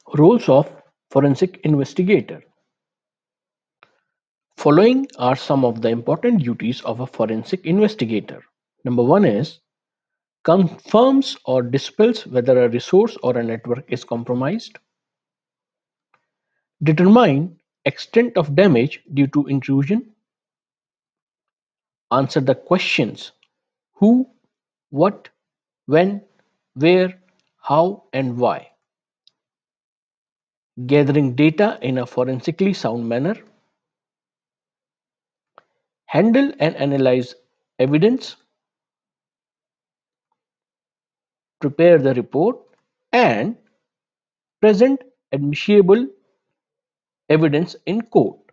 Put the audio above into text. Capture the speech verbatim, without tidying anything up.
Roles of forensic investigator. Following are some of the important duties of a forensic investigator. Number one is confirms or dispels whether a resource or a network is compromised. Determine extent of damage due to intrusion. Answer the questions who, what, when, where, how, and why. Gathering data in a forensically sound manner. Handle and analyze evidence. Prepare the report and present admissible evidence in court.